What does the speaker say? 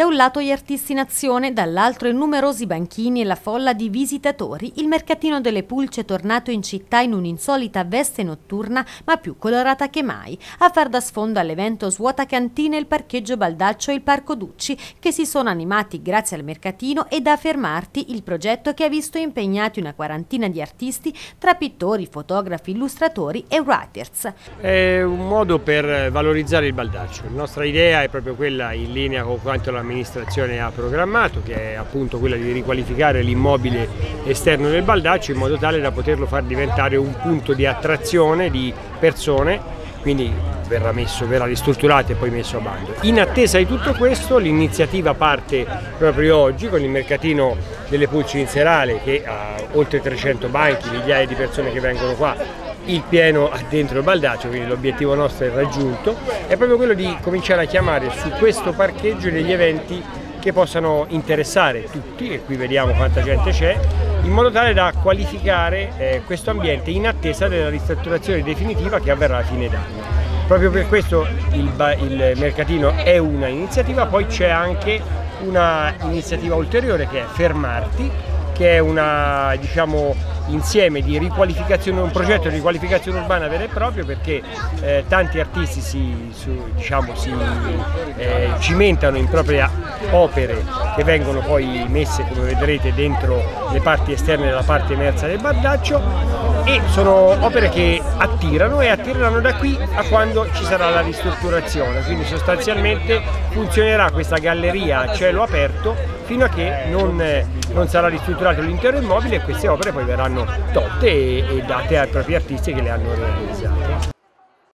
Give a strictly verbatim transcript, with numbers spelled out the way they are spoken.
Da un lato gli artisti in azione, dall'altro i numerosi banchini e la folla di visitatori, il mercatino delle pulce è tornato in città in un'insolita veste notturna, ma più colorata che mai. A far da sfondo all'evento svuota cantine, il parcheggio Baldaccio e il Parco Ducci, che si sono animati grazie al mercatino e da Fermarti, il progetto che ha visto impegnati una quarantina di artisti tra pittori, fotografi, illustratori e writers. È un modo per valorizzare il Baldaccio. La nostra idea è proprio quella, in linea con quanto l'amministrazione ha programmato, che è appunto quella di riqualificare l'immobile esterno del Baldaccio in modo tale da poterlo far diventare un punto di attrazione di persone, quindi verrà messo, verrà ristrutturato e poi messo a bando. In attesa di tutto questo l'iniziativa parte proprio oggi con il mercatino delle pulci in serale, che ha oltre trecento banchi, migliaia di persone che vengono qua, il pieno dentro il Baldaccio, quindi l'obiettivo nostro è raggiunto, è proprio quello di cominciare a chiamare su questo parcheggio degli eventi che possano interessare tutti, e qui vediamo quanta gente c'è, in modo tale da qualificare eh, questo ambiente in attesa della ristrutturazione definitiva che avverrà a fine d'anno. Proprio per questo il, il mercatino è una iniziativa, poi c'è anche una iniziativa ulteriore che è Fermarti, che è una, diciamo, insieme di riqualificazione, un progetto di riqualificazione urbana vero e proprio, perché eh, tanti artisti si, su, diciamo, si eh, cimentano in proprie opere che vengono poi messe, come vedrete, dentro le parti esterne della parte emersa del Baldaccio, e sono opere che attirano e attireranno da qui a quando ci sarà la ristrutturazione, quindi sostanzialmente funzionerà questa galleria a cielo aperto fino a che non, non sarà ristrutturato l'intero immobile, e queste opere poi verranno tolte e, e date ai propri artisti che le hanno realizzate.